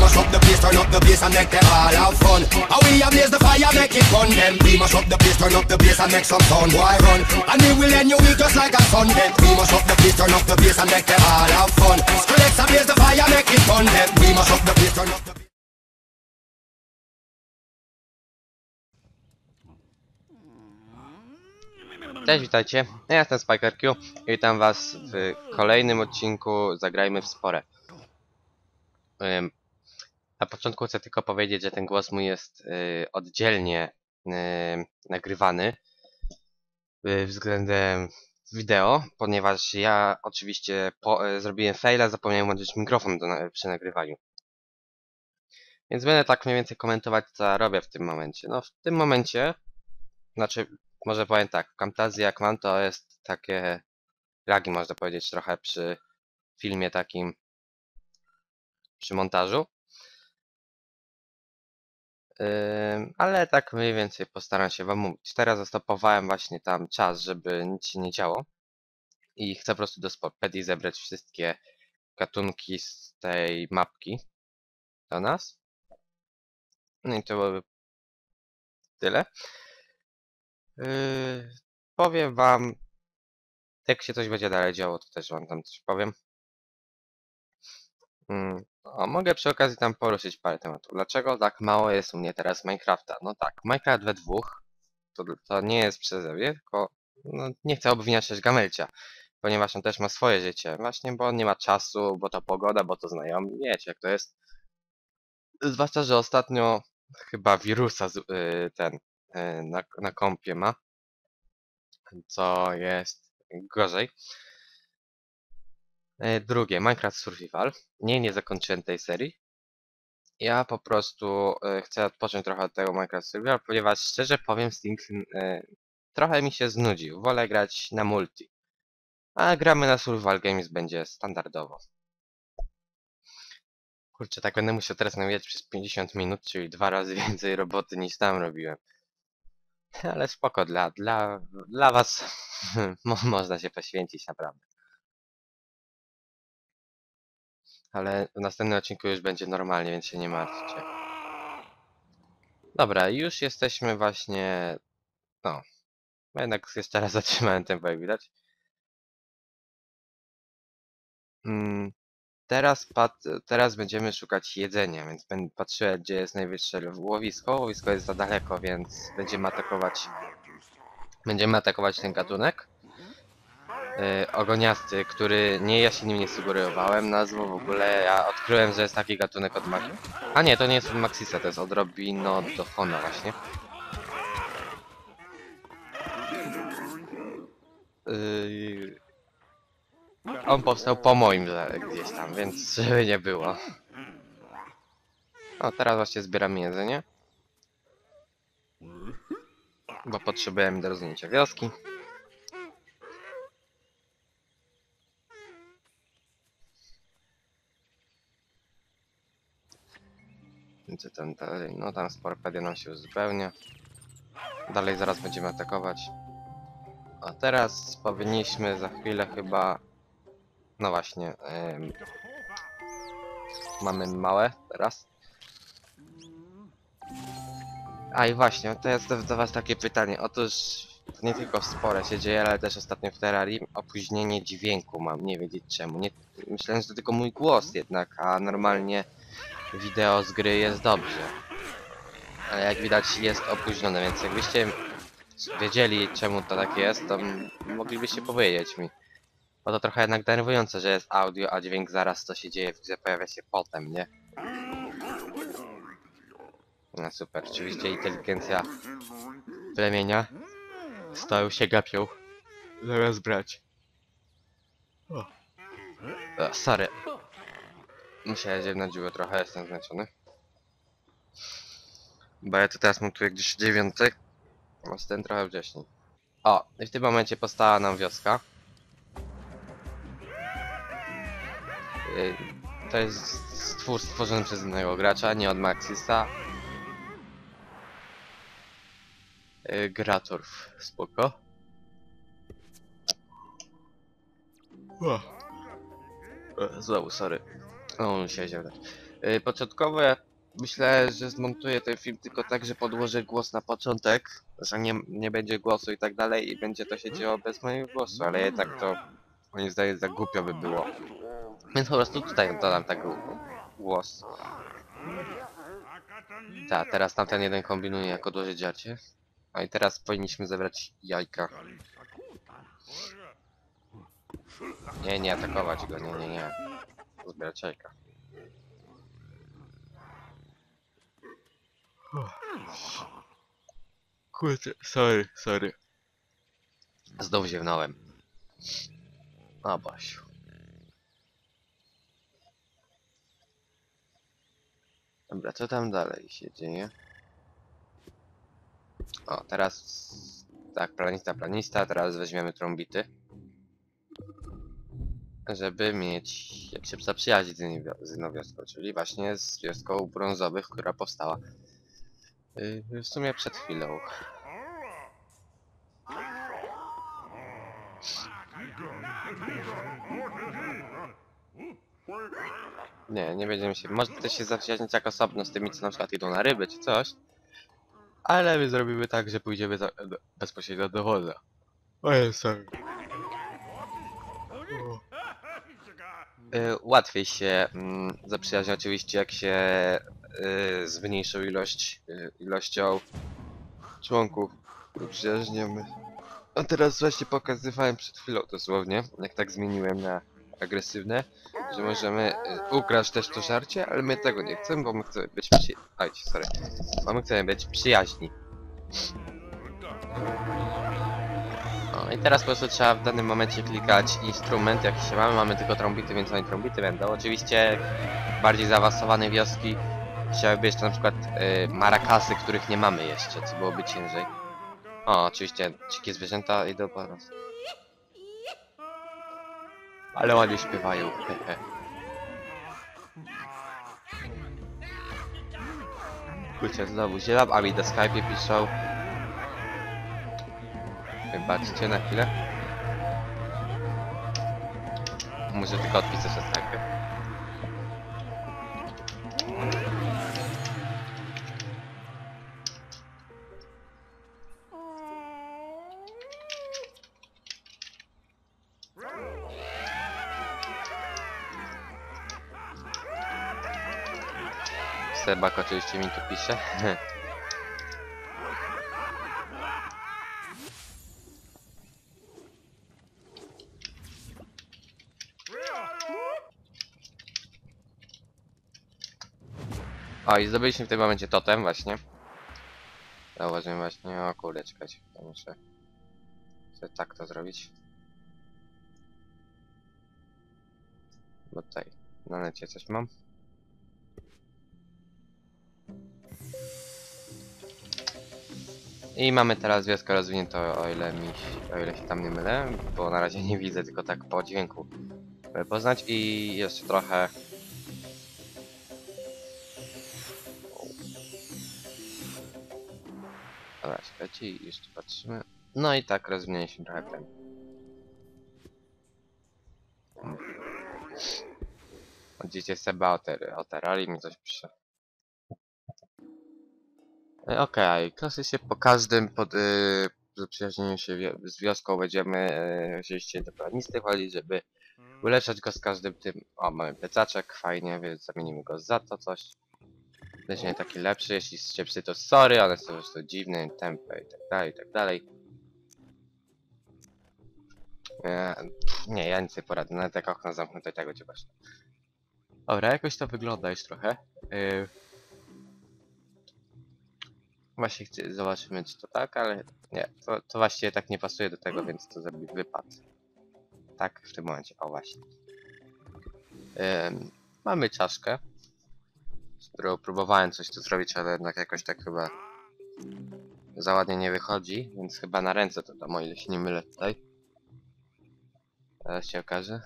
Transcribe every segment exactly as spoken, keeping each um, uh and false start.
mash up the place, turn up the bass and make them all have fun. And we a blaze the fire, make it fun. Then we mash up the place, turn up the bass and make some sound. Why run? And we will end your week just like a sun. Then we mash up the place, turn up the bass and make them all have fun. Skrillex a blaze the fire, make it fun. Then we mash up the place, turn up the bass. Cześć, witajcie, ja jestem SpikerQ i witam was w kolejnym odcinku Zagrajmy w Spore. Ym, na początku chcę tylko powiedzieć, że ten głos mój jest y, oddzielnie y, nagrywany y, względem wideo, ponieważ ja oczywiście po, y, zrobiłem faila, zapomniałem włączyć mikrofon do, na, przy nagrywaniu. Więc będę tak mniej więcej komentować, co ja robię w tym momencie. No w tym momencie, znaczy może powiem tak, w Camtasia jak mam, to jest takie lagi, można powiedzieć, trochę przy filmie takim, przy montażu. Yy, ale tak mniej więcej postaram się wam mówić. Teraz zastopowałem właśnie tam czas, żeby nic się nie działo. I chcę po prostu do Sporopedii zebrać wszystkie gatunki z tej mapki do nas. No i to byłoby tyle. Yy, powiem wam, jak się coś będzie dalej działo, to też wam tam coś powiem. Hmm. O, mogę przy okazji tam poruszyć parę tematów. Dlaczego tak mało jest u mnie teraz Minecrafta? No tak, Minecraft we dwóch to, to nie jest przeze mnie, tylko no, nie chcę obwiniać też Gamelcia, ponieważ on też ma swoje życie. Właśnie, bo on nie ma czasu, bo to pogoda, bo to znajomi. Wiecie, jak to jest. Zwłaszcza, że ostatnio chyba wirusa z, yy, ten yy, na, na kompie ma, co jest gorzej. Drugie, Minecraft Survival. Nie, nie zakończyłem tej serii. Ja po prostu y, chcę odpocząć trochę od tego Minecraft Survival, ponieważ szczerze powiem, Sting y, trochę mi się znudził. Wolę grać na multi. A gramy na Survival Games będzie standardowo. Kurczę, tak będę musiał teraz nawijać przez pięćdziesiąt minut, czyli dwa razy więcej roboty niż tam robiłem. Ale spoko, dla, dla, dla was można się poświęcić naprawdę. Ale w następnym odcinku już będzie normalnie, więc się nie martwcie. Dobra, już jesteśmy właśnie... No. Jednak jeszcze raz zatrzymałem tempo, jak widać. Mm, teraz, pat, teraz będziemy szukać jedzenia, więc będę patrzyłem, gdzie jest najwyższe łowisko. Łowisko jest za daleko, więc będziemy atakować... Będziemy atakować ten gatunek. Yy, ogoniasty, który nie, ja się nim nie sugerowałem nazwą w ogóle. Ja odkryłem, że jest taki gatunek od Maxisa. A nie, to nie jest od Maxisa, to jest od Robinodona właśnie. Yy, on powstał po moim gdzieś tam, więc żeby nie było. O, teraz właśnie zbieram jedzenie. Bo potrzebujemy do rozwinięcia wioski. Więc tam dalej, no tam Sporopedia nam się uzupełnia. Dalej zaraz będziemy atakować. A teraz powinniśmy za chwilę chyba... No właśnie. Ym... Mamy małe teraz. A i właśnie, to jest do was takie pytanie. Otóż nie tylko w Spore się dzieje, ale też ostatnio w Terrarii opóźnienie dźwięku mam, nie wiedzieć czemu. Nie, myślałem, że to tylko mój głos jednak, a normalnie wideo z gry jest dobrze. Ale jak widać jest opóźnione, więc jakbyście wiedzieli czemu to tak jest, to moglibyście powiedzieć mi. Bo to trochę jednak denerwujące, że jest audio, a dźwięk zaraz co się dzieje w grze pojawia się potem, nie? No super, oczywiście inteligencja plemienia stoją się gapią zamiast brać. O. O, sorry. Musiałem zjeść dziurę trochę, jestem zmęczony. Bo ja to teraz montuję gdzieś dziewiąty. Jestem trochę wcześniej. O, i w tym momencie powstała nam wioska. Yy, to jest stwór stworzony przez innego gracza, nie od Maxisa. Yy, Gratorf, spoko. O, znowu, sorry. O, musiałem się wdać. Yy, początkowo ja myślę, że zmontuję ten film tylko tak, że podłożę głos na początek, że nie, nie będzie głosu i tak dalej i będzie to się działo bez mojego głosu, ale jednak to moim zdaniem za głupio by było. Więc po prostu tutaj dodam tak głos. Tak, teraz tamten jeden kombinuje jak odłożyć żarcie. A i teraz powinniśmy zebrać jajka. Nie, nie atakować go, nie, nie, nie. Zbierać jajka. Kurde, sorry, sorry. Znowu ziewnąłem. O Basiu. Dobra, co tam dalej się dzieje? O, teraz... Tak, planista, planista, teraz weźmiemy trąbity. Żeby mieć... jak się zaprzyjaźnić z inną wioską, czyli właśnie z wioską brązowych, która powstała yy, w sumie przed chwilą. Nie, nie będziemy się... Może też się zaprzyjaźnić jak osobno z tymi, co na przykład idą na ryby czy coś. Ale my zrobimy tak, że pójdziemy za, do, bezpośrednio do wodza. Ojej, sorry. Y, łatwiej się mm, zaprzyjaźni oczywiście, jak się y, z mniejszą ilość, y, ilością członków zaprzyjaźniamy. A teraz właśnie pokazywałem przed chwilą dosłownie, jak tak zmieniłem na agresywne, że możemy y, ukraść też to żarcie, ale my tego nie chcemy, bo my chcemy być przy... Aj, sorry. Bo my chcemy być przyjaźni. No i teraz po prostu trzeba w danym momencie klikać instrument, jaki się mamy, mamy tylko trąbity, więc oni trąbity będą. Oczywiście bardziej zaawansowane wioski chciałyby jeszcze na przykład y, marakasy, których nie mamy jeszcze, co byłoby ciężej. O, oczywiście dzikie zwierzęta idą po nas. Ale ładnie śpiewają, hehe. Kurczę, znowu zielam, a mi na Skype'ie piszą. Wybaczcie na chwilę. Muszę tylko odpisać na Skype'ie. Sebak oczywiście mi tu pisze. O, i zdobyliśmy w tym momencie totem właśnie. Zauważyłem właśnie, o kurde, czekajcie, to muszę sobie tak to zrobić. Bo tutaj na necie coś mam. I mamy teraz wioskę rozwiniętą, o ile mi, o ile się tam nie mylę, bo na razie nie widzę, tylko tak po dźwięku poznać i jeszcze trochę. Dobra, czekajcie i jeszcze patrzymy. No i tak rozwinęliśmy trochę ten. Widzicie, Seba o terrarii mi coś pisze. Okej, okay. Klasycznie po każdym pod yy, zaprzyjaźnieniu się wie z wioską będziemy yy, oczywiście do planisty chodzić, żeby uleczać go z każdym tym. O, mamy plecaczek, fajnie, więc zamienimy go za to coś. Będzie taki lepszy, jeśli się psy to sorry, one są po prostu dziwne, tempe i tak dalej, i tak dalej. Eee, nie, ja nic nie poradzę, nawet jak okno zamknięte i tak będzie właśnie. Dobra, jakoś to wygląda już trochę. Yy, Właśnie chcę, zobaczymy czy to tak, ale nie, to, to właściwie tak nie pasuje do tego, więc to zrobi wypad. Tak, w tym momencie, o właśnie. Ym, mamy czaszkę, z którą próbowałem coś tu zrobić, ale jednak jakoś tak chyba za ładnie nie wychodzi, więc chyba na ręce to dam, o ile się nie mylę tutaj. Teraz się okaże.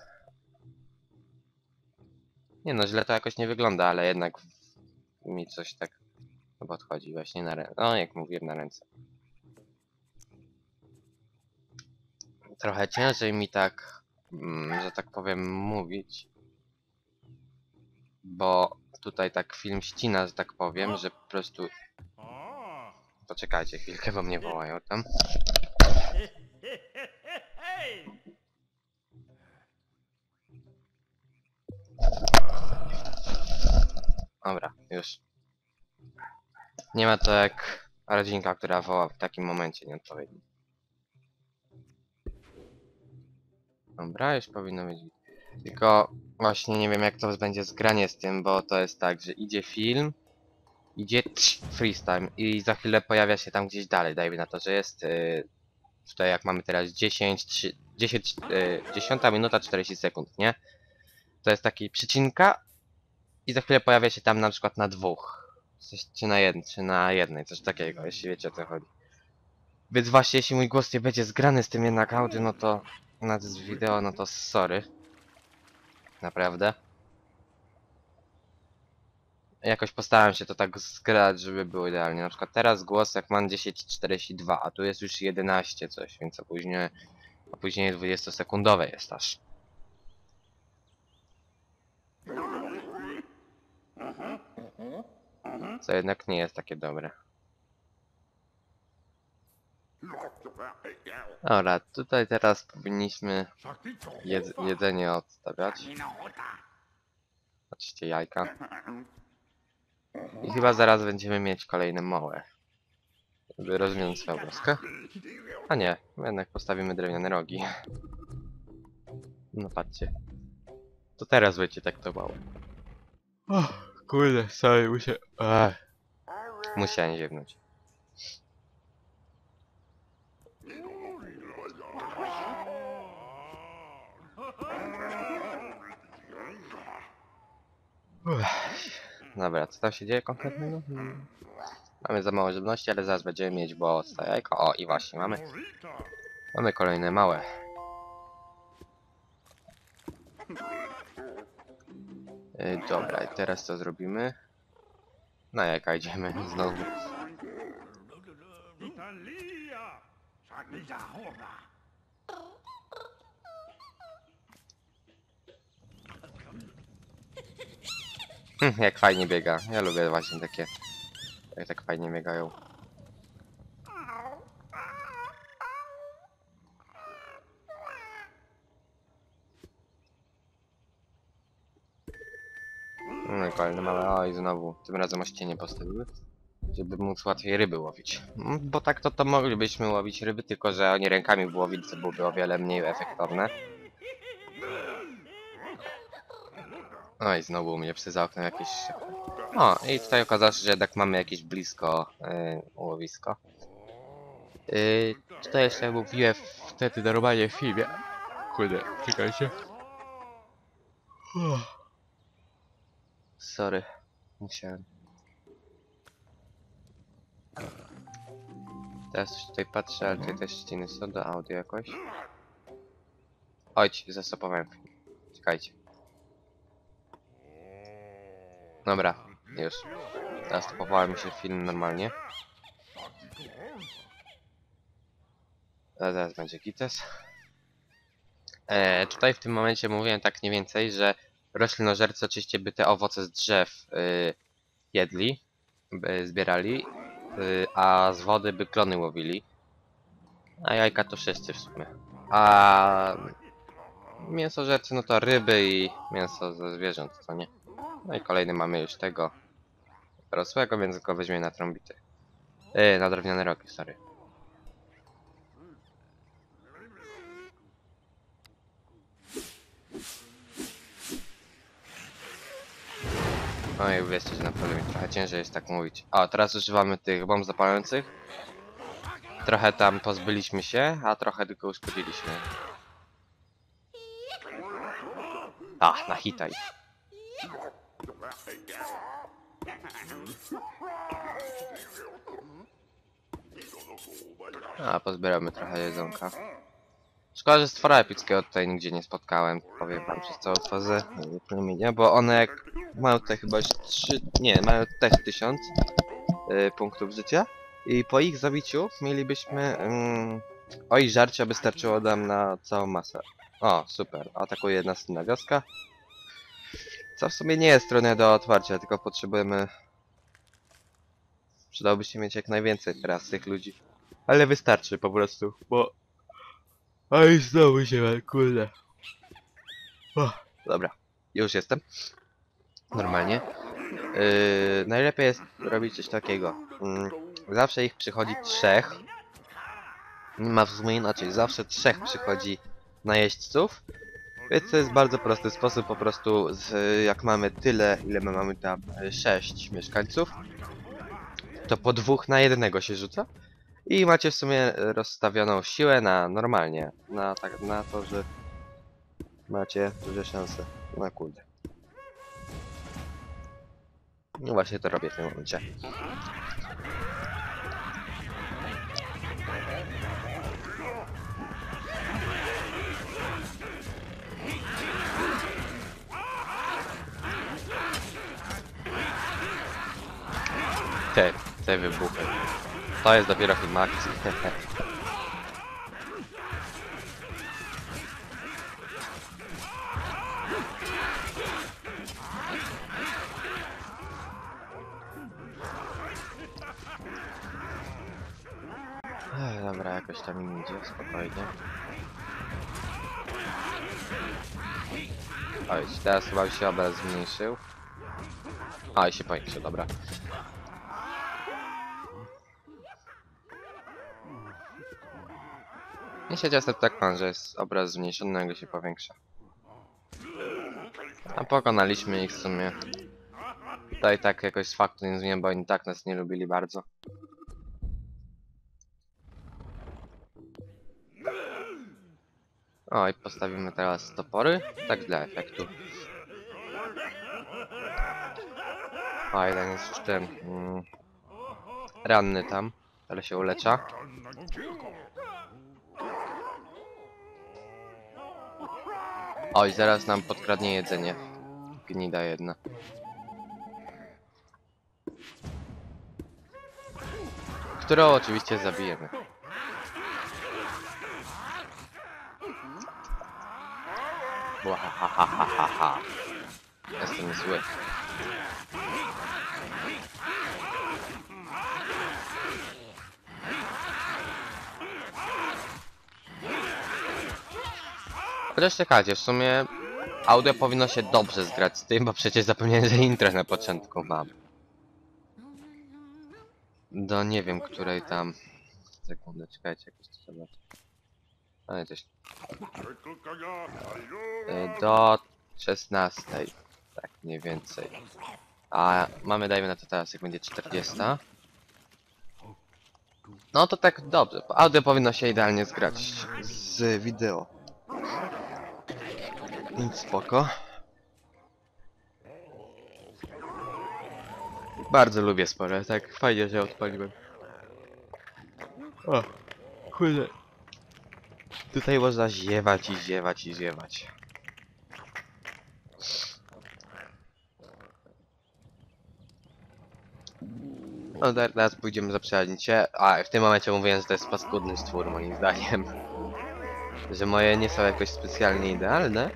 Nie no, źle to jakoś nie wygląda, ale jednak mi coś tak chyba odchodzi właśnie na ręce. No, jak mówiłem, na ręce. Trochę ciężej mi tak, mm, że tak powiem, mówić. Bo tutaj tak film ścina, że tak powiem, że po prostu... Poczekajcie chwilkę, bo mnie wołają tam. Dobra, już. Nie ma to jak rodzinka, która woła w takim momencie nieodpowiednim. Dobra, już powinno być. Tylko właśnie nie wiem jak to będzie zgranie z tym, bo to jest tak, że idzie film, idzie trz, freestyle i za chwilę pojawia się tam gdzieś dalej. Dajmy na to, że jest yy, tutaj jak mamy teraz dziesięć, trzy, dziesięć, yy, dziesiąta minuta czterdzieści sekund, nie? To jest taki przycinka i za chwilę pojawia się tam na przykład na dwóch. Coś, czy na jednej, czy na jednej, coś takiego, jeśli wiecie o co chodzi. Więc właśnie jeśli mój głos nie będzie zgrany z tym jednak audio, no to nad z wideo, no to sorry. Naprawdę. Jakoś postaram się to tak zgrać, żeby było idealnie. Na przykład teraz głos jak mam dziesięć czterdzieści dwa, a tu jest już jedenaście coś, więc opóźnienie, opóźnienie dwudziestosekundowe jest aż. Co jednak nie jest takie dobre. Dobra, tutaj teraz powinniśmy jedz jedzenie odstawiać. Oczywiście jajka. I chyba zaraz będziemy mieć kolejne małe. Żeby rozwinąć swoją łaskę. A nie, jednak postawimy drewniane rogi. No patrzcie. To teraz będzie tak to małe. O, kurde, sorry, muszę... Ech. Musiałem ziewnąć. Uff. Dobra, co tam się dzieje konkretnego? Hmm. Mamy za mało żywności, ale zaraz będziemy mieć, bo jajko. O, i właśnie mamy. Mamy kolejne małe. Yy, dobra, i teraz co zrobimy? Na jajka idziemy znowu. Hm, jak fajnie biega. Ja lubię właśnie takie, jak tak fajnie biegają. No i kolejne małe. O, i znowu. Tym razem ościenie postawiły. Żeby móc łatwiej ryby łowić. Mm, Bo tak to to moglibyśmy łowić ryby, tylko że oni rękami by łowili, co byłoby o wiele mniej efektowne. No i znowu u mnie psy za oknem jakieś... O, i tutaj okazało się, że jednak mamy jakieś blisko yy, łowisko. Yy, tutaj jeszcze mówiłem wtedy normalnie w filmie. Kurde, czekajcie. Sorry, musiałem. Teraz tutaj patrzę, ale tutaj też ściny są do audio jakoś. Ojcz, zastopowałem film. Czekajcie. Dobra, już. Zastopowałem się film normalnie. A zaraz będzie gites. E, tutaj w tym momencie mówiłem tak mniej więcej, że roślinożercy oczywiście by te owoce z drzew y, jedli, by zbierali, y, a z wody by klony łowili. A jajka to wszyscy w sumie. A mięsożercy no to ryby i mięso ze zwierząt, co nie? No i kolejny mamy już tego rosłego, więc go weźmiemy na trąbity. Yy, na drewniane rogi, sorry. No i uwierzcie, że naprawdę mi trochę ciężej jest tak mówić. O, teraz używamy tych bomb zapalających. Trochę tam pozbyliśmy się, a trochę tylko uszkodziliśmy. A, na hitaj. A, pozbieramy trochę jedzonka. Szkoda, że stwora epickiego tutaj nigdzie nie spotkałem, powiem wam, przez całą fazę, nie, bo one jak mają tutaj chyba trzy, nie, mają też tysiąc y, punktów życia i po ich zabiciu mielibyśmy, mm, oj, żarcia by starczyło nam na całą masę. O, super, atakuje jedna inna wioska. Co w sumie nie jest trudne do otwarcia, tylko potrzebujemy... Przydałoby się mieć jak najwięcej teraz tych ludzi. Ale wystarczy po prostu, bo... Oj, znowu się, kurde. Oh, dobra, już jestem. Normalnie. Yy, najlepiej jest robić coś takiego. Yy, zawsze ich przychodzi trzech. Nie ma w sumie inaczej. Zawsze trzech przychodzi najeźdźców. Więc to jest bardzo prosty sposób. Po prostu z, jak mamy tyle, ile my mamy tam sześć mieszkańców, to po dwóch na jednego się rzuca. I macie w sumie rozstawioną siłę na normalnie. Na, tak, na to, że macie duże szanse na kurde. No właśnie to robię w tym momencie. Te, te wybuchy. To jest dopiero film akcji. Ech, dobra, jakoś tam im idzie, spokojnie. Oj, teraz chyba się obraz zmniejszył. A, i się powiększył, dobra. Nie się czasem tak pan, że jest obraz zmniejszony, nagle się powiększa. A pokonaliśmy ich w sumie. To i tak jakoś z faktu nie zmienia, bo oni tak nas nie lubili bardzo. O, i postawimy teraz topory. Tak dla efektu. O, jeden jest już ten... Mm, ranny tam, ale się ulecza. Oj, zaraz nam podkradnie jedzenie. Gnida jedna. Którą oczywiście zabijemy. Łahahahaha. Jestem zły. Chociaż czekajcie, w sumie audio powinno się dobrze zgrać z tym, bo przecież zapomniałem, że intro na początku mam. Do nie wiem której tam... Sekundę, czekajcie, jakoś to zobaczę. Ale coś... Do szesnastej. Tak, mniej więcej. A mamy, dajmy na to teraz, jak będzie czterdziesta. No to tak dobrze. Audio powinno się idealnie zgrać z wideo. Więc spoko. Bardzo lubię spore, tak fajnie, że odpaliłem. O, kurde. Tutaj można ziewać i ziewać i ziewać. No teraz pójdziemy zaprzejaźnić się. A, w tym momencie mówiłem, że to jest paskudny stwór moim zdaniem. Że moje nie są jakoś specjalnie idealne.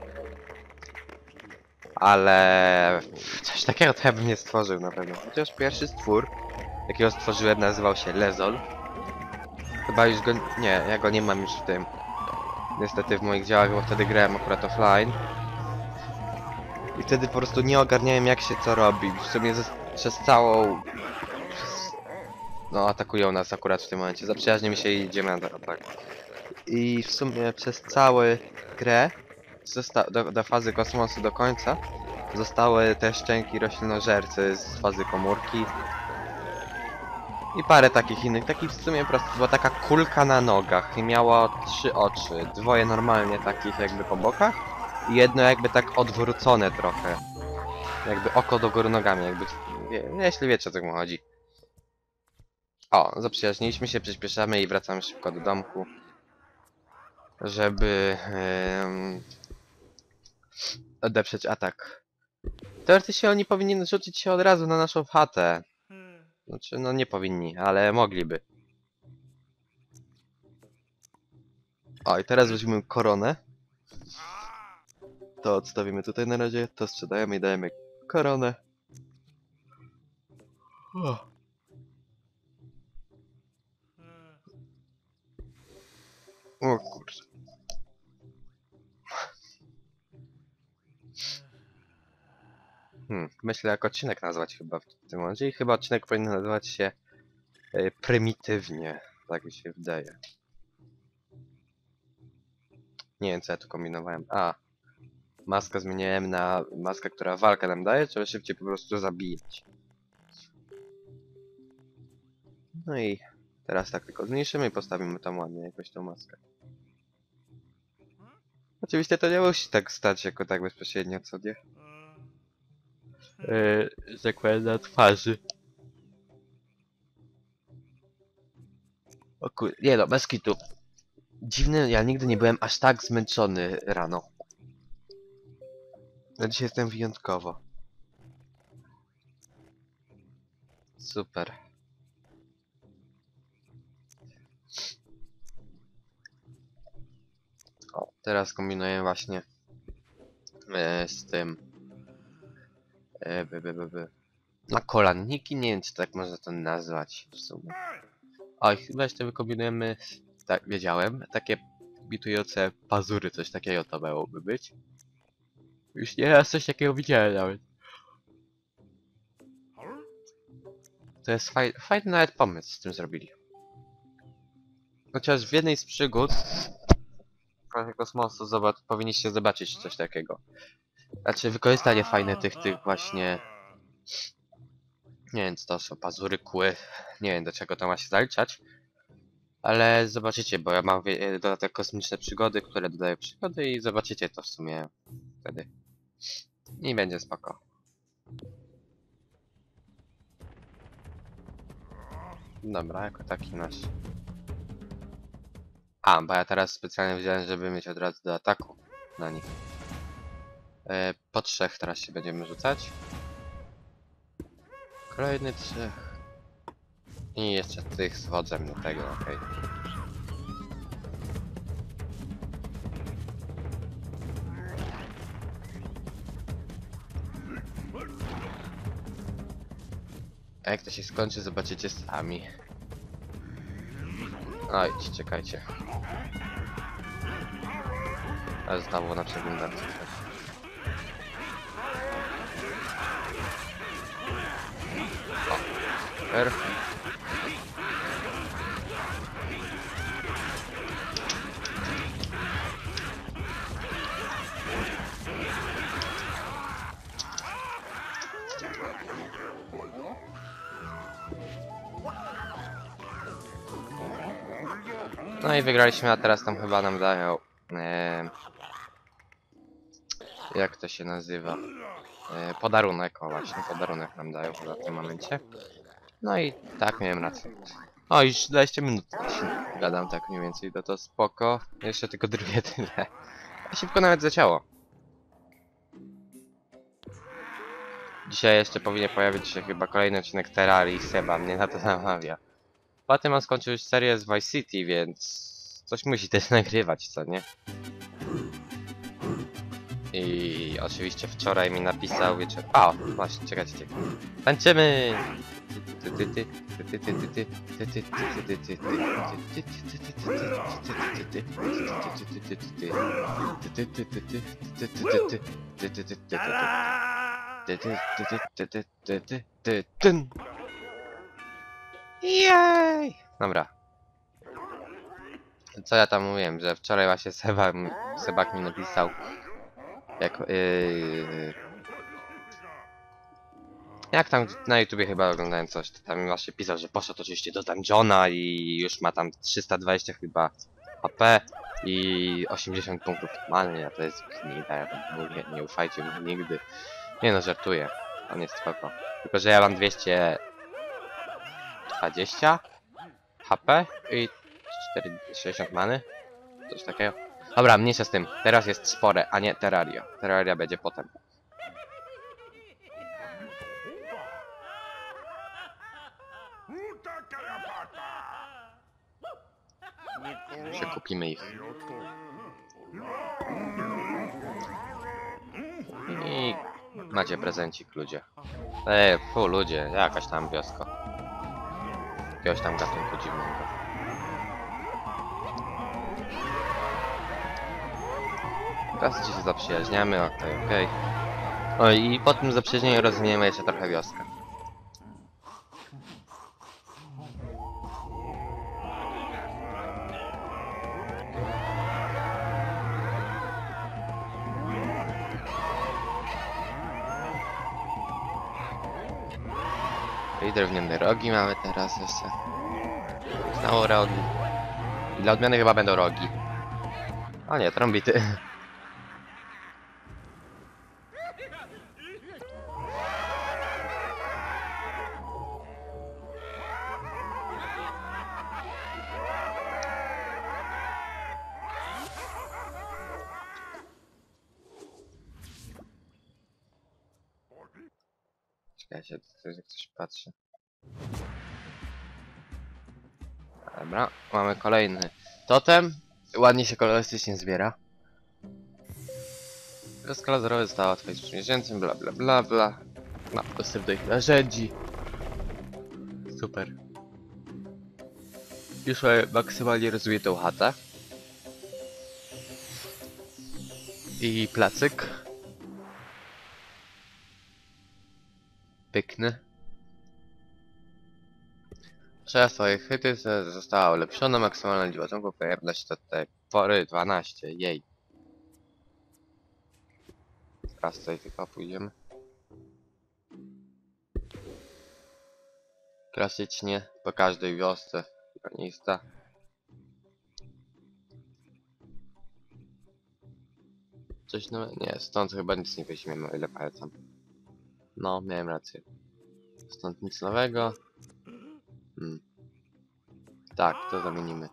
Ale... coś takiego to ja bym nie stworzył na pewno. Chociaż pierwszy stwór, jakiego stworzyłem, nazywał się Lezol. Chyba już go... nie, ja go nie mam już w tym. Niestety w moich działach, bo wtedy grałem akurat offline. I wtedy po prostu nie ogarniałem jak się co robi. W sumie ze, przez całą... Przez... No atakują nas akurat w tym momencie. Zaprzyjaźnimy się i idziemy na atak. I w sumie przez całą grę, do, do fazy kosmosu do końca, zostały te szczęki roślinożercy z fazy komórki. I parę takich innych, takich w sumie po prostu była taka kulka na nogach i miała trzy oczy, dwoje normalnie takich jakby po bokach i jedno jakby tak odwrócone trochę, jakby oko do góry nogami, jakby, wie, jeśli wiecie o co mi chodzi. O, zaprzyjaźniliśmy się, przyspieszamy i wracamy szybko do domku, żeby um, odeprzeć atak. Teoretycznie oni powinni rzucić się od razu na naszą chatę. Znaczy, no nie powinni, ale mogliby. O, i teraz weźmiemy koronę. To odstawimy tutaj na razie, to sprzedajemy i dajemy koronę. O. O kurczę. Hmm, myślę jak odcinek nazwać chyba w tym momencie i chyba odcinek powinien nazywać się e, prymitywnie, tak mi się wydaje. Nie wiem co ja tu kombinowałem. A, maskę zmieniłem na maskę, która walkę nam daje, żeby szybciej po prostu zabijać. No i teraz tak tylko zmniejszymy i postawimy tam ładnie jakoś tą maskę. Oczywiście to nie musi tak stać jako tak bezpośrednio, co nie? Yy, zakładam na twarzy. O kur... Nie no, bez kitu. Dziwny, ja nigdy nie byłem aż tak zmęczony rano. No dzisiaj jestem wyjątkowo. Super. O, teraz kombinuję właśnie e, z tym. E, by, by, by, by. Na kolanniki, nie wiem czy tak można to nazwać w sumie. O, i chyba jeszcze wykombinujemy, tak wiedziałem, takie bitujące pazury, coś takiego to miałoby być. Już nieraz coś takiego widziałem nawet. To jest faj, fajny nawet pomysł z tym zrobili. Chociaż w jednej z przygód Kosmosu zobacz, powinniście zobaczyć coś takiego. Znaczy wykorzystanie fajne tych, tych właśnie... Nie wiem co to są, pazury, kły. Nie wiem do czego to ma się zaliczać. Ale zobaczycie, bo ja mam dodatek kosmiczne przygody, które dodają przygody i zobaczycie to w sumie wtedy. I będzie spoko. Dobra, jako taki nasz. A, bo ja teraz specjalnie wziąłem, żeby mieć od razu do ataku na nich. E, po trzech teraz się będziemy rzucać. Kolejny trzech. I jeszcze tych z wodzem do tego, okej. Okay. A jak to się skończy, zobaczycie sami. Oj, czekajcie. Ale znowu na przeglądarce. O, super. No i wygraliśmy, a teraz tam chyba nam dają... E, jak to się nazywa? E, podarunek, o właśnie, podarunek nam dają chyba w tym momencie. No i tak, miałem rację. O, już dwadzieścia minut gadam tak mniej więcej, to to spoko. Jeszcze tylko drugie tyle. A szybko nawet zaciało. Dzisiaj jeszcze powinien pojawić się chyba kolejny odcinek Terrarii, Seba mnie na to namawia. Potem on skończył już serię z Vice City, więc coś musi też nagrywać, co nie? I oczywiście wczoraj mi napisał wieczór... O, właśnie, czekajcie, czekajcie. Tańczymy! Jej! Dobra. Co ja tam mówiłem, że wczoraj właśnie Seba, Sebak mi napisał jak yy, jak tam na YouTubie chyba oglądałem coś, to tam właśnie pisał, że poszedł oczywiście do dungeona i już ma tam trzysta dwadzieścia chyba H P i osiemdziesiąt punktów many, a to jest gnida, ja tam mówię, nie ufajcie mu nigdy. Nie no, żartuję, on jest spoko. Tylko, że ja mam dwieście dwadzieścia H P i czterysta sześćdziesiąt many, coś takiego. Dobra, mniejsza z tym, teraz jest spore, a nie Terraria. Terraria będzie potem. Przekupimy ich. I macie prezencik, ludzie. Ej, fu, ludzie, jakaś tam wioska. Jakiegoś tam gatunku dziwnego. Teraz ci się zaprzyjaźniamy, okej, okej. O, i po tym zaprzyjaźnieniu rozwiniemy jeszcze trochę wioskę. I drewniane rogi mamy teraz jeszcze. Znowu rogi. I dla odmiany chyba będą rogi. O nie, trąbity. Czekajcie, coś, coś patrzy. Dobra, mamy kolejny totem. Ładnie się kolorystycznie zbiera. Wioska laserowa została twoim sprzymierzeńcem, bla bla bla bla. Ma dostęp do ich narzędzi. Super. Już mamy maksymalnie rozwiniętą chatę. I placyk. Piękny. Trzeba swoje chyty została ulepszona, maksymalna liczba członków, pojemność to te pory dwanaście, jej. Teraz tutaj tylko pójdziemy. Klasycznie, po każdej wiosce, granista. Coś no, nie, stąd chyba nic nie weźmiemy, o ile pamiętam. No, miałem rację. Stąd nic nowego. Hmm. Tak, to zamienimy.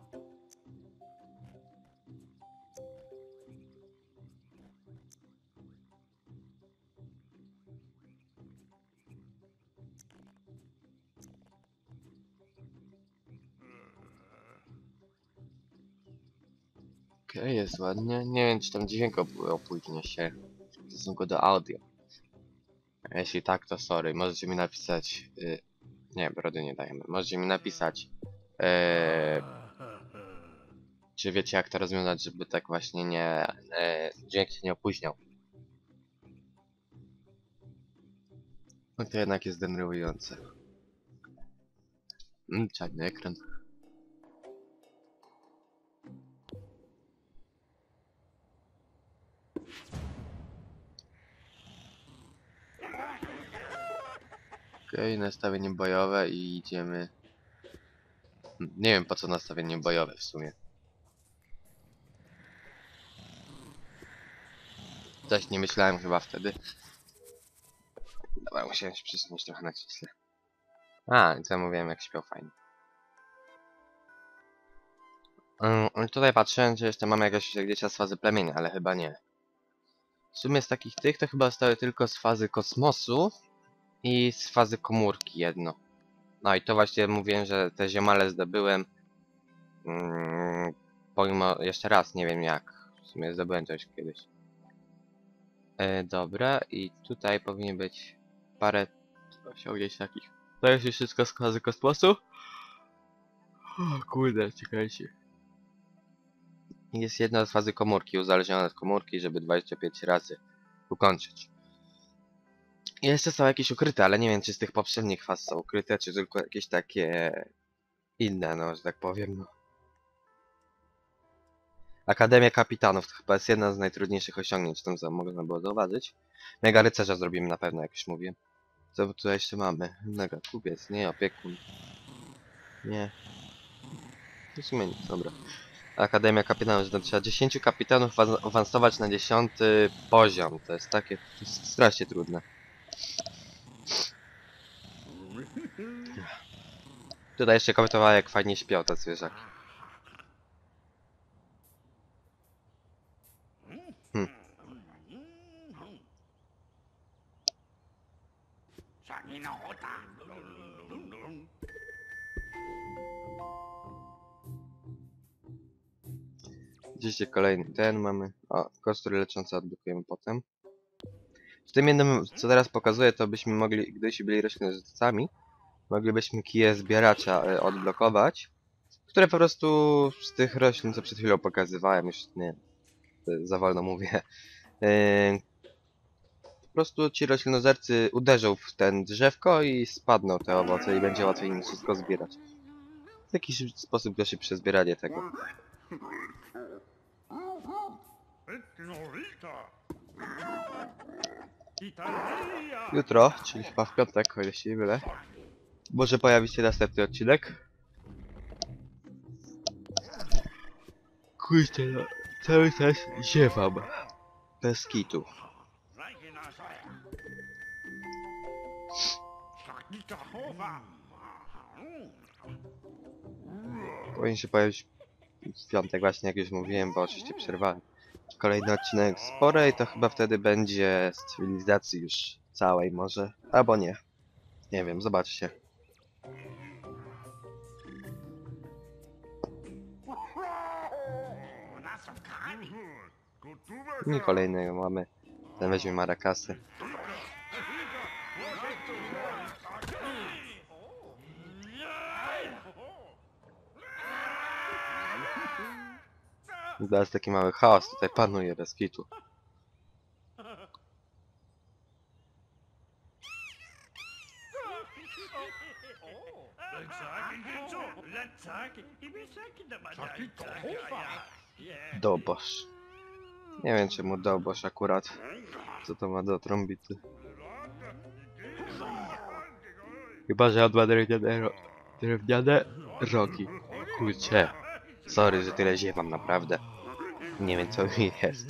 Okej, okay, jest ładnie. Nie wiem, czy tam dźwięk opóźnia się w stosunku do audio. A jeśli tak, to sorry. Możecie mi napisać... Yy, nie, brody nie dajemy. Możecie mi napisać... Yy, czy wiecie, jak to rozwiązać, żeby tak właśnie nie... Yy, dźwięk się nie opóźniał. No to jednak jest denerwujące. Mm, czarny ekran. Okej, okay, nastawienie bojowe i idziemy... Nie wiem, po co nastawienie bojowe w sumie. Coś nie myślałem chyba wtedy. Dobra, musiałem się przesunąć trochę na krześle. A, co ja mówiłem, jak śpiał fajnie. Um, tutaj patrzyłem, czy jeszcze mamy jakieś gdzieś z fazy plemienia, ale chyba nie. W sumie z takich tych to chyba zostały tylko z fazy kosmosu i z fazy komórki jedno. No i to właśnie mówiłem, że te ziemale zdobyłem. Um, pomimo, jeszcze raz, nie wiem jak. W sumie zdobyłem coś kiedyś. E, dobra, i tutaj powinien być parę osiągnięć takich. To jest już wszystko z fazy kosmosu. O kurde, czekajcie. Jest jedna z fazy komórki, uzależniona od komórki, żeby dwadzieścia pięć razy ukończyć. I jeszcze są jakieś ukryte, ale nie wiem, czy z tych poprzednich faz są ukryte, czy tylko jakieś takie inne, no, że tak powiem. No. Akademia Kapitanów to chyba jest jedna z najtrudniejszych osiągnięć, tam można było zauważyć. Mega rycerza zrobimy na pewno, jak już mówię. Co tutaj jeszcze mamy? Mega kupiec, nie, opiekun. Nie. W sumie nic, dobra. Akademia Kapitanów, że trzeba dziesięciu kapitanów awansować na dziesiąty poziom. To jest takie, to jest strasznie trudne. Tutaj jeszcze komentował, jak fajnie śpiał te zwierzaki. Hmm. Widzicie kolejny ten mamy. O, kostury leczące odblokujemy potem. W tym jednym, co teraz pokazuję, to byśmy mogli, gdybyśmy byli roślinożercami, moglibyśmy kije zbieracza y, odblokować, które po prostu z tych roślin, co przed chwilą pokazywałem, już nie, y, za wolno mówię, y, po prostu ci roślinożercy uderzą w ten drzewko i spadną te owoce i będzie łatwiej im wszystko zbierać. W jakiś sposób prosi przezbieranie tego. Jutro, czyli chyba w piątek, o ile się nie mylę, może pojawić się następny odcinek. Kurczę, no, cały czas ziewam. Bez kitu. Powinien się pojawić w piątek właśnie, jak już mówiłem, bo oczywiście przerwałem. Kolejny odcinek sporej, to chyba wtedy będzie z cywilizacji już całej może, albo nie. Nie wiem, zobaczcie. I kolejnego mamy. Ten weźmie marakasy. Teraz taki mały chaos tutaj panuje bez kitu. Dobosz. Nie wiem czemu dobosz akurat. Co to ma do trąbity. Chyba, że on ma drewniane, ro drewniane rogi. Kurczę. Sorry, że tyle ziewam, naprawdę. Nie wiem co mi jest.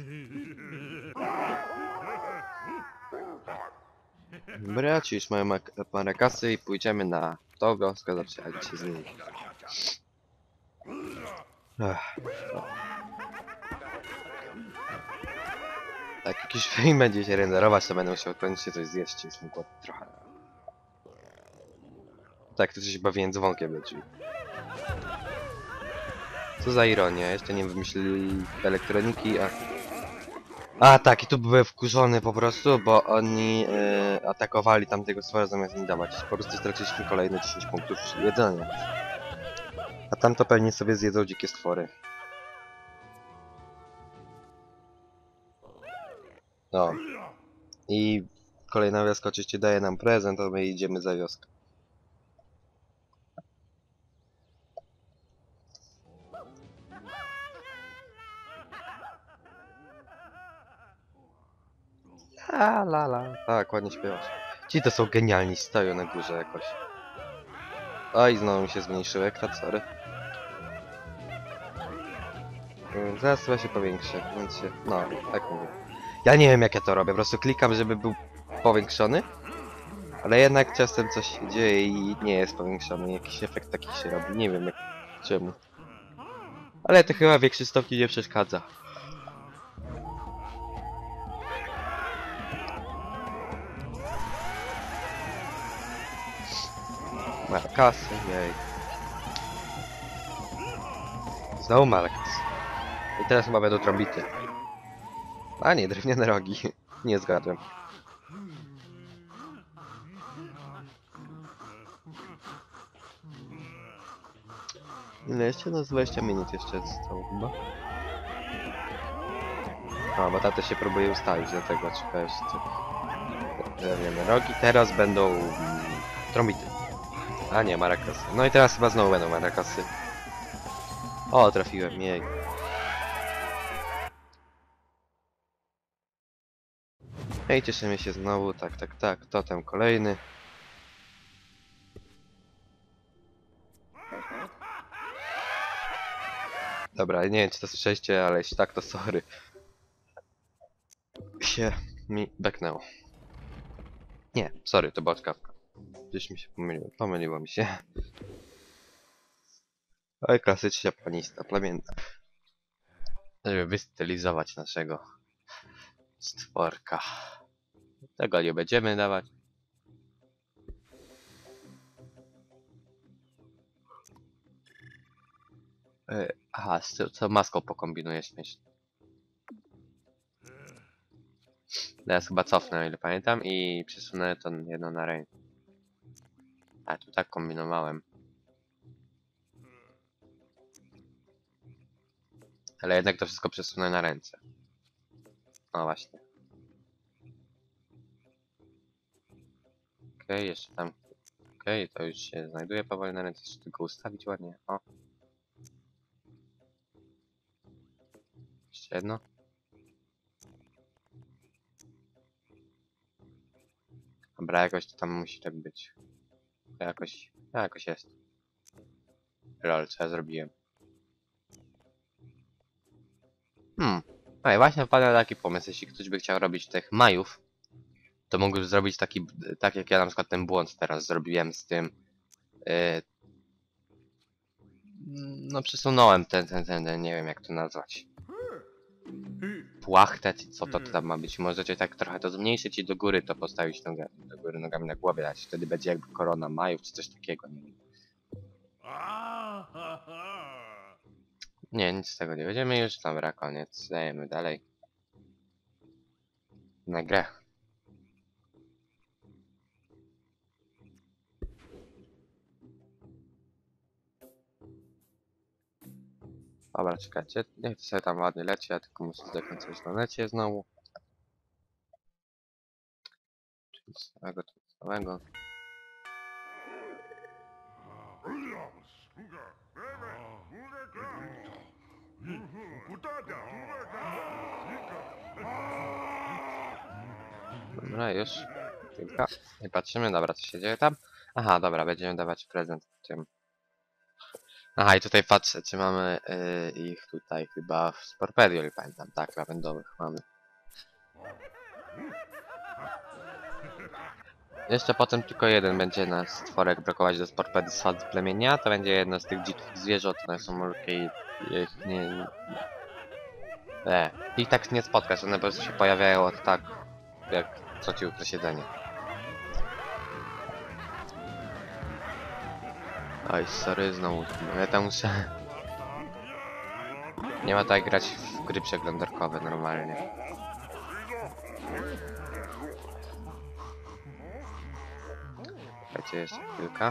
Dobra, ci już mają marakasy i pójdziemy na togo, zgadzam się, ale się z nimi. Ech. Tak, jakiś film będzie się renderować, to będę musiał koniecznie coś zjeść, już mógł trochę. Tak, to się bawiłem dzwonkiem do drzwi. Co za ironia, jeszcze nie wymyślili elektroniki, a... A tak, i tu byłem wkurzony po prostu, bo oni yy, atakowali tamtego stwora zamiast mi dawać. Po prostu straciliśmy kolejne dziesięć punktów jedzenia. A tam to pewnie sobie zjedzą dzikie stwory. No. I kolejna wioska oczywiście daje nam prezent, a my idziemy za wioskę. La la la. Tak, ładnie śpiewasz. Ci to są genialni, stoją na górze jakoś. Oj, znowu mi się zmniejszył ekran, sorry. Yy, Zaraz chyba się powiększy, więc się... No, tak mówię. Ja nie wiem jak ja to robię, po prostu klikam, żeby był powiększony. Ale jednak czasem coś się dzieje i nie jest powiększony, jakiś efekt taki się robi, nie wiem jak, czemu. Ale to chyba w większym stopniu nie przeszkadza. Marakasy, jej. Znowu marakas. I teraz chyba będą trąbity. A nie, drewniane rogi. Nie zgadłem. Ile jeszcze? No z dwadzieścia minut jeszcze zostało chyba. A, bo tata się próbuje ustawić, dlatego czeka jeszcze. Drewniane rogi. Teraz będą... Mm, trąbity. A nie, marakasy. No i teraz chyba znowu będą marakasy. O, trafiłem, jej. Ej, cieszymy się znowu, tak, tak, tak, totem kolejny. Dobra, nie wiem czy to słyszeliście, ale jeśli tak to sorry. Się mi beknęło. Nie, sorry, to była czkawka. Gdzieś mi się pomyliło, pomyliło mi się. Oj, klasycznie planista, plemienna. Żeby wystylizować naszego stworka. Tego nie będziemy dawać. Yy, aha, z co maską pokombinuję śmiesznie. Teraz chyba cofnę, o ile pamiętam, i przesunę to jedno na rękę. A tu tak kombinowałem. Ale jednak to wszystko przesunę na ręce. No właśnie. Okej, okay, jeszcze tam. Okej, okay, to już się znajduje powoli na ręce. Jeszcze tylko ustawić ładnie. O. Jeszcze jedno. Dobra, jakoś to tam musi tak być. Jakoś, jakoś jest. Lol, co ja zrobiłem? Hmm. No i właśnie wpadłem na taki pomysł, jeśli ktoś by chciał robić tych majów, to mógłby zrobić taki, tak jak ja na przykład ten błąd teraz zrobiłem z tym. Yy, no przesunąłem ten, ten, ten, ten, nie wiem jak to nazwać. Płachtę, czy co to tam ma być. Możecie tak trochę to zmniejszyć i do góry to postawić nogę, do góry nogami na głowie dać. Wtedy będzie jakby korona majów, czy coś takiego. Nie wiem. Nie, nic z tego nie będziemy już. Dobra, koniec. Dajemy dalej. Na grę. Dobra, czekajcie. Niech to sobie tam ładnie leci, ja tylko muszę zakończyć na lecie znowu. Czyli z całego, to z całego. Dobra, już. Kilka. I patrzymy, dobra, co się dzieje tam. Aha, dobra, będziemy dawać prezent tym. Aha, i tutaj patrzę, czy mamy yy, ich tutaj chyba w Sporpedio, nie pamiętam. Tak, lawendowych mamy. Jeszcze potem tylko jeden będzie na stworek brakować do Sporpedii z fazy plemienia. To będzie jedno z tych dzikich zwierząt, one są malutkie i ich nie... E, ich tak nie spotkasz, one po prostu się pojawiają od tak, jak co ci ukryć siedzenie. Oj, sorry, znowu, ja tam muszę... Nie ma tak grać w gry przeglądarkowe normalnie. Czekajcie jeszcze chwilkę.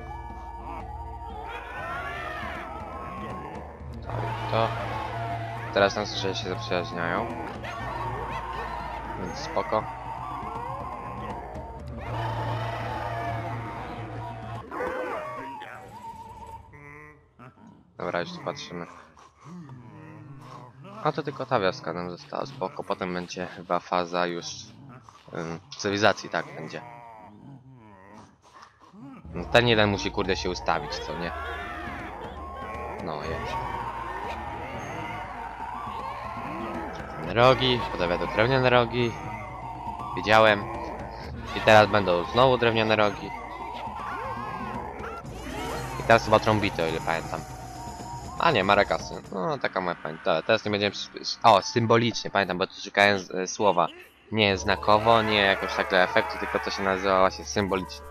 To i to. Teraz nas że się zaprzyjaźniają. Więc spoko. Dobra, już tu patrzymy. A to tylko ta wioska nam została spoko. Potem będzie chyba faza już um, cywilizacji, tak będzie. No, ten jeden musi kurde się ustawić, co nie? No jest. Rogi, potem drewniane rogi. Widziałem. I teraz będą znowu drewniane rogi. I teraz chyba trąbity, o ile pamiętam. A nie, marakasy. No, taka moja pamięta. Teraz nie będziemy... O, symbolicznie, pamiętam, bo tu szukałem z, słowa. Nie znakowo, nie jakoś tak dla efektu, tylko to się nazywa właśnie symbolicznie.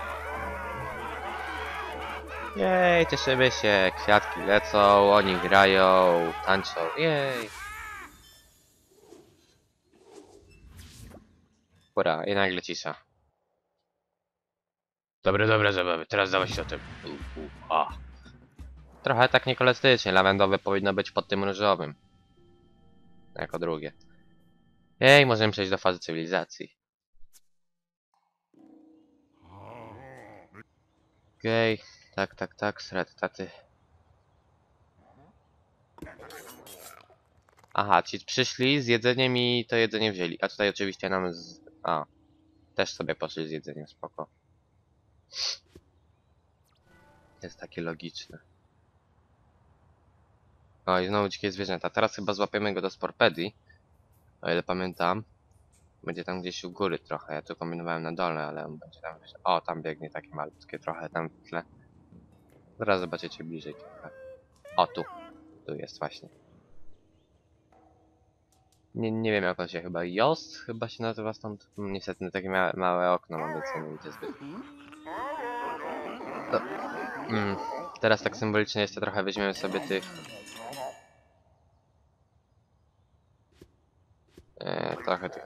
Jej, cieszymy się, kwiatki lecą, oni grają, tańczą, jej. Pora, i nagle cisza. Dobre, dobre zabawy, teraz dałeś o tym. U, u, a. Trochę tak niekolastycznie, lawendowe powinno być pod tym różowym. Jako drugie. Jej, możemy przejść do fazy cywilizacji. Okej, okay. Tak, tak, tak, sred, taty. Aha, ci przyszli z jedzeniem i to jedzenie wzięli. A tutaj oczywiście nam z... A, też sobie poszli z jedzeniem, spoko. Jest takie logiczne. O, i znowu dzikie zwierzęta. Teraz chyba złapiemy go do Sporpedii. O ile pamiętam. Będzie tam gdzieś u góry trochę. Ja tu kombinowałem na dole, ale on będzie tam... O, tam biegnie takie malutkie trochę tam w tle. Zaraz zobaczycie bliżej trochę. O, tu. Tu jest właśnie. Nie, nie wiem jak on się chyba... Jost chyba się nazywa stąd. Niestety takie małe, małe okno mam, więc nie widzę zbyt. To, mm, teraz tak symbolicznie jeszcze trochę weźmiemy sobie tych... E, trochę tych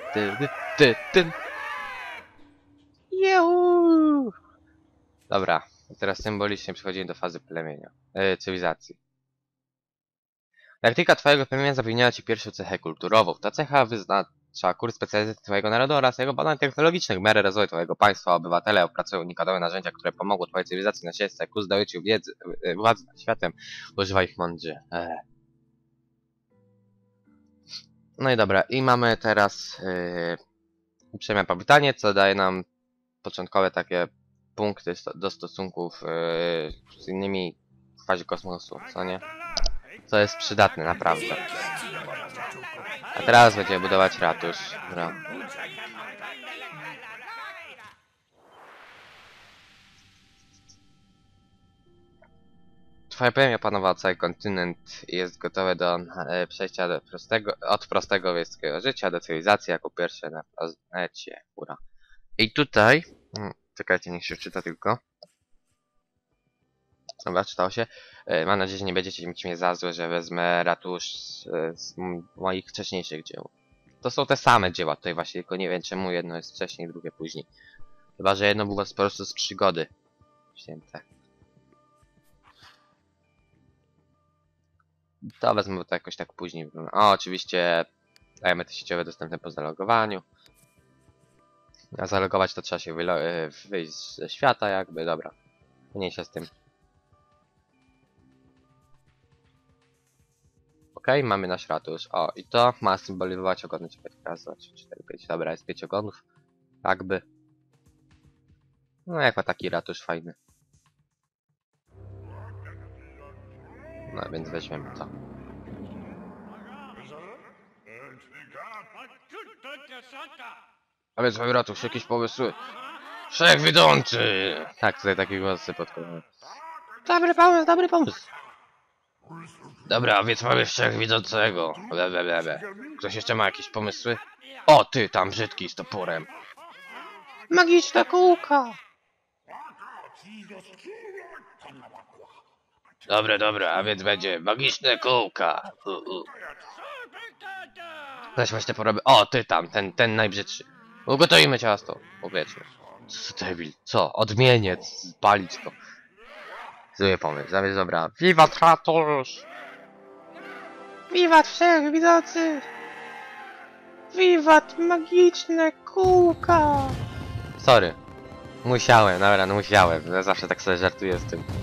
Ty, ty, ty, ty. Juhu! Dobra, teraz symbolicznie przechodzimy do fazy plemienia, e, cywilizacji. Taktyka twojego plemienia zapewniała ci pierwszą cechę kulturową. Ta cecha wyznacza kurs specjalizacji twojego narodu oraz jego badań technologicznych. W miarę rozwoju twojego państwa obywatele opracują unikatowe narzędzia, które pomogą twojej cywilizacji na siedzce ku zdobyciu wiedzy, e, władzy nad światem. Używaj ich mądrze. Eee. No i dobra, i mamy teraz yy, przemian powitanie, co daje nam początkowe takie punkty sto do stosunków yy, z innymi w fazie kosmosu, co nie? Co jest przydatne, naprawdę. A teraz będziemy budować ratusz. Dobra. Twoja plemię opanowała cały kontynent i jest gotowe do e, przejścia do prostego, od prostego wiejskiego życia do cywilizacji jako pierwsze na planecie. Ura. I tutaj... Hmm, czekajcie, niech się czyta tylko. Dobra, czytało się. E, mam nadzieję, że nie będziecie mieć mnie za złe, że wezmę ratusz z, z moich wcześniejszych dzieł. To są te same dzieła tutaj właśnie, tylko nie wiem czemu jedno jest wcześniej, drugie później. Chyba, że jedno było po prostu z przygody wzięte. To wezmę to jakoś tak później. O, oczywiście elementy sieciowe dostępne po zalogowaniu. A zalogować to trzeba się wyjść ze świata jakby, dobra. Mniejsza z tym. Ok, mamy nasz ratusz. O, i to ma symbolizować ogony. Czekaj, raz, dwa, trzy, cztery, pięć. Dobra, jest pięć ogonów. Jakby. No, jako taki ratusz fajny. No, więc weźmiemy to. A więc mój ratusz, jakieś pomysły? Wszechwiedzący! Tak, tutaj takie głosy podkładają. Dobry pomysł, dobry pomysł. Dobra, więc mamy wszechwidzącego. Blablabla. Ktoś jeszcze ma jakieś pomysły? O, ty tam brzydki z toporem. Magiczna kółka! Dobre, dobra, a więc będzie magiczne kółka. U, u. Weź właśnie porobię. O, ty tam, ten, ten najbrzydszy. Ugotujmy ciasto. Powiedzmy. Co debil? Co? Odmieniec. Spalić to. Zły pomysł. Zamiast dobra. Wiwat Ratusz! Wiwat wszechwidzący! Wiwat magiczne kółka! Sorry. Musiałem, dobra, no musiałem. Ja zawsze tak sobie żartuję z tym.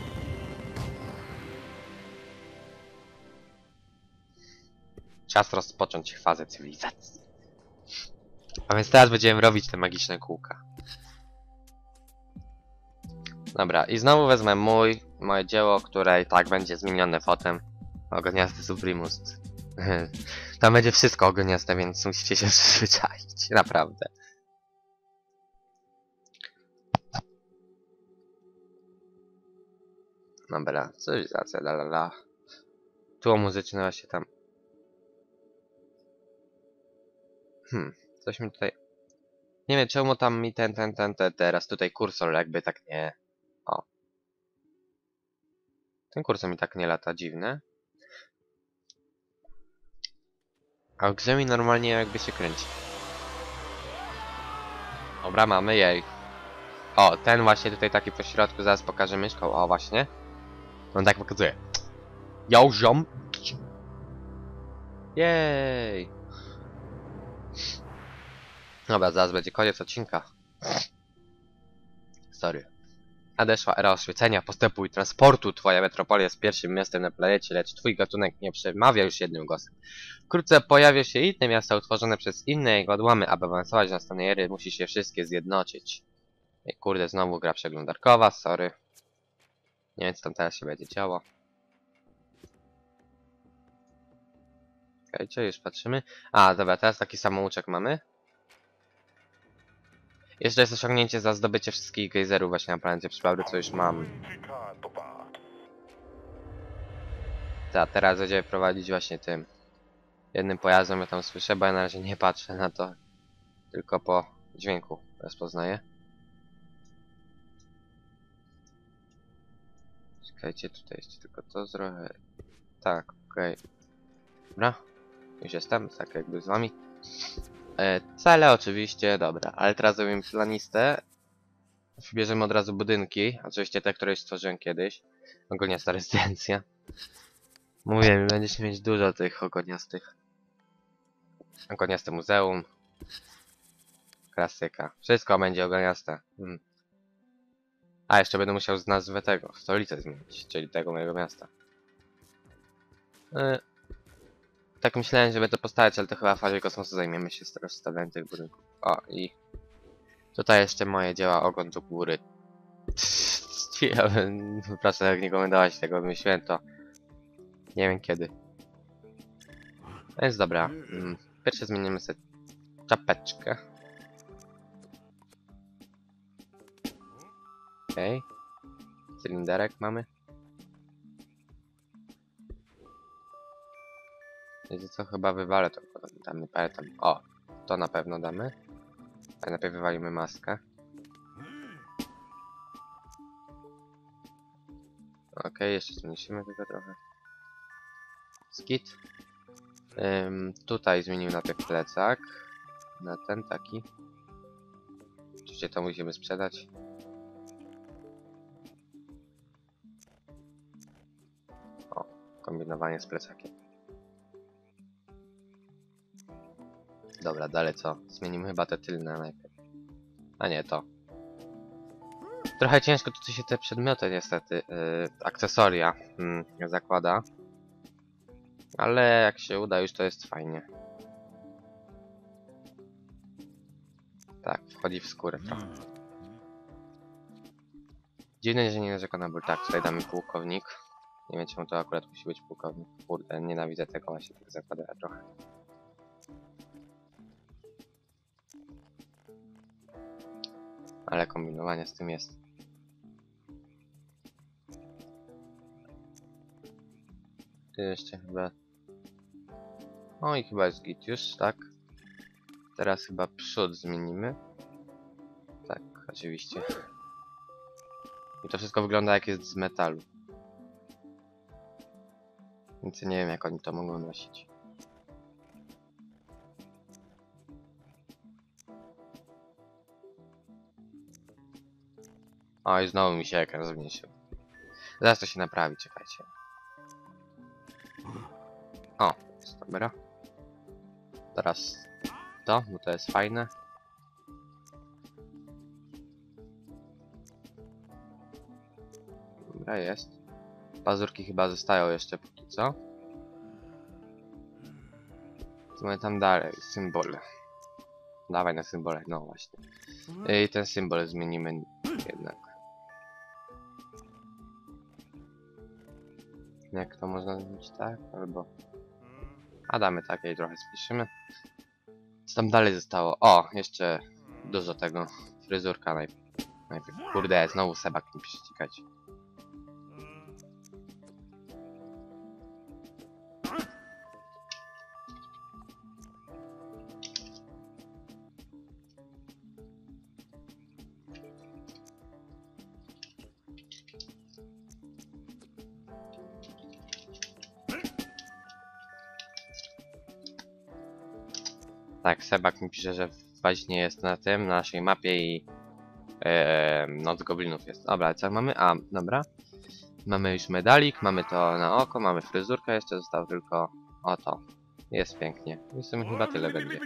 Czas rozpocząć fazę cywilizacji. A więc teraz będziemy robić te magiczne kółka. Dobra, i znowu wezmę mój, moje dzieło, które i tak będzie zmienione potem. Ogoniasty Suprimus. Tam będzie wszystko ogoniaste, więc musicie się przyzwyczaić. Naprawdę. Dobra, cywilizacja, la la la. Tu muzyczne się tam. Hmm, coś mi tutaj... Nie wiem czemu tam mi ten, ten, ten, ten, teraz tutaj kursor jakby tak nie... O. Ten kursor mi tak nie lata, dziwne. A w grze mi normalnie jakby się kręci. Dobra, mamy jej. O, ten właśnie tutaj taki po środku, zaraz pokażę myszką. O, właśnie. On tak pokazuje. Yo, ziom. Jej. Dobra, zaraz będzie koniec odcinka. Sorry. Nadeszła era oświecenia, postępu i transportu. Twoja metropolia jest pierwszym miastem na planecie, lecz twój gatunek nie przemawia już jednym głosem. Wkrótce pojawią się inne miasta utworzone przez inne jego odłamy. Aby awansować na następnej ery, musi się wszystkie zjednoczyć. Ej, kurde, znowu gra przeglądarkowa, sorry. Nie wiem, co tam teraz się będzie działo. Czekajcie, już patrzymy. A, dobra, teraz taki samouczek mamy. Jeszcze jest osiągnięcie za zdobycie wszystkich gejzerów właśnie na planecie Przypałry, co już mam. Tak, teraz będziemy prowadzić właśnie tym jednym pojazdem, ja tam słyszę, bo ja na razie nie patrzę na to. Tylko po dźwięku rozpoznaję. Czekajcie, tutaj jeszcze tylko to zrobię. Tak, okej. Okay. Dobra, już jestem, tak jakby z wami. E, cele oczywiście, dobra, ale teraz zrobimy planistę. Wybierzemy od razu budynki, oczywiście te, które już stworzyłem kiedyś. Ogólniasta rezydencja. Mówię, będziecie mieć dużo tych ogoniastych. Ogoniaste muzeum. Klasyka. Wszystko będzie ogoniaste. Hmm. A, jeszcze będę musiał z nazwę tego, stolicę zmienić, czyli tego mojego miasta. E, tak myślałem, że będę postawić, ale to chyba w fazie kosmosu zajmiemy się z rozstawianiem tych budynków. O, i tutaj jeszcze moje dzieła Ogon do góry. Proszę jak nie komentować tego, wymyśliłem to. Nie wiem kiedy. Więc dobra. Pierwsze zmienimy sobie czapeczkę. Okej. Okay. Cylinderek mamy. Wiecie co, chyba wywalę to. Damy parę tam. O, to na pewno damy. Ale najpierw wywalimy maskę. Okej, okay, jeszcze zmniejszymy tylko trochę. Skit. Ym, tutaj zmienimy na tych plecak. Na ten taki. Oczywiście to musimy sprzedać. O, kombinowanie z plecakiem. Dobra, dalej co? Zmienimy chyba te tylne najpierw. A nie, to. Trochę ciężko tu się te przedmioty niestety, yy, akcesoria yy, zakłada. Ale jak się uda już to jest fajnie. Tak, wchodzi w skórę trochę. Dziwne, że nie narzeka na ból. Tak, tutaj damy pułkownik. Nie wiem czemu to akurat musi być pułkownik. Kurde, nienawidzę tego, właśnie tak zakłada trochę. Ale kombinowanie z tym jest. Jeszcze chyba... O i chyba jest git już, tak? Teraz chyba przód zmienimy. Tak, oczywiście. I to wszystko wygląda jak jest z metalu. Więc ja nie wiem jak oni to mogą nosić. O i znowu mi się ekran zmniejszył. Zaraz to się naprawi, czekajcie. O, jest dobra. Teraz to, bo to jest fajne. Dobra, jest. Pazurki chyba zostają jeszcze póki co. Co mamy tam dalej? Symbole. Dawaj na symbole, no właśnie. I ten symbol zmienimy jednak. Jak to można zrobić tak? Albo... A damy takie i trochę spiszymy. Co tam dalej zostało? O, jeszcze dużo tego. Fryzurka najpierw. najpierw. Kurde, znowu Sebak mi pisze, czekać. Tak, Sebak mi pisze, że właśnie jest na tym, na naszej mapie i e, Noc Goblinów jest. Dobra, co mamy? A, dobra. Mamy już medalik, mamy to na oko, mamy fryzurkę, jeszcze zostało tylko oto. Jest pięknie. I w sumie chyba tyle będzie.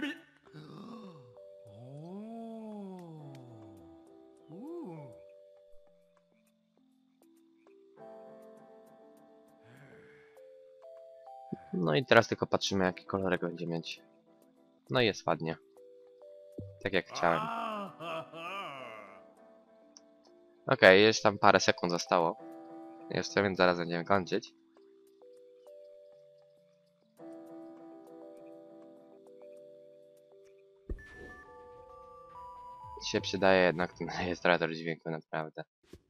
No i teraz tylko patrzymy jaki kolorek będzie mieć. No i jest ładnie. Tak jak chciałem. Okej, okay, jeszcze tam parę sekund zostało. Jeszcze, więc zaraz będziemy kończyć. Się przydaje jednak ten rejestrator dźwięku, naprawdę.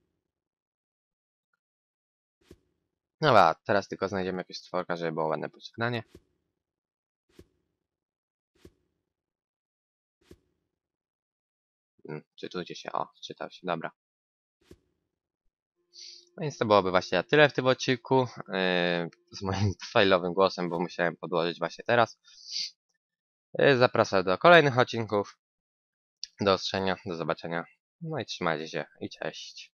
Dobra, teraz tylko znajdziemy jakieś stworka, żeby było ładne pożegnanie. Hmm, czytujcie się, o, czytał się, dobra. No więc to byłoby właśnie na tyle w tym odcinku. Yy, z moim failowym głosem, bo musiałem podłożyć właśnie teraz. Yy, zapraszam do kolejnych odcinków. Do usłyszenia, do zobaczenia. No i trzymajcie się i cześć.